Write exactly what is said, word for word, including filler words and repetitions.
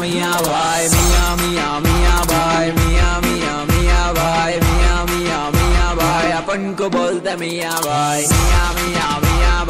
मियाँ भाई, मियाँ मियाँ मियाँ भाई, मियाँ मियाँ मियाँ भाई, मियाँ मियाँ मियाँ भाई, अपन को बोलते मियाँ भाई, मियाँ मियाँ मियाँ